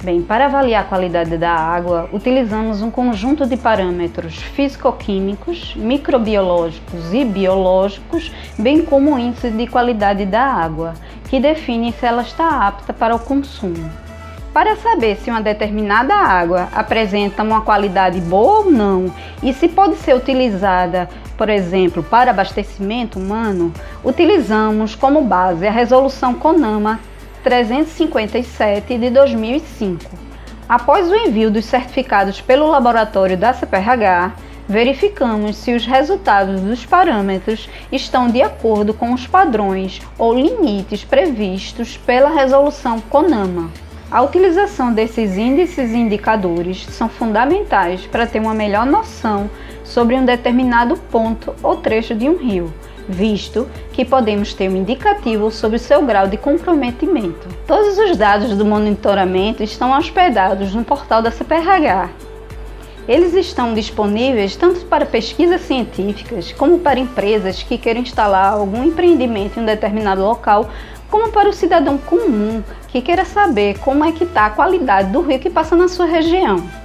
Bem, para avaliar a qualidade da água, utilizamos um conjunto de parâmetros físico-químicos, microbiológicos e biológicos, bem como o índice de qualidade da água, que define se ela está apta para o consumo. Para saber se uma determinada água apresenta uma qualidade boa ou não e se pode ser utilizada, por exemplo, para abastecimento humano, utilizamos como base a Resolução CONAMA 357 de 2005. Após o envio dos certificados pelo laboratório da CPRH, verificamos se os resultados dos parâmetros estão de acordo com os padrões ou limites previstos pela Resolução CONAMA. A utilização desses índices e indicadores são fundamentais para ter uma melhor noção sobre um determinado ponto ou trecho de um rio, visto que podemos ter um indicativo sobre seu grau de comprometimento. Todos os dados do monitoramento estão hospedados no portal da CPRH. Eles estão disponíveis tanto para pesquisas científicas, como para empresas que queiram instalar algum empreendimento em um determinado local, como para o cidadão comum que queira saber como é que está a qualidade do rio que passa na sua região.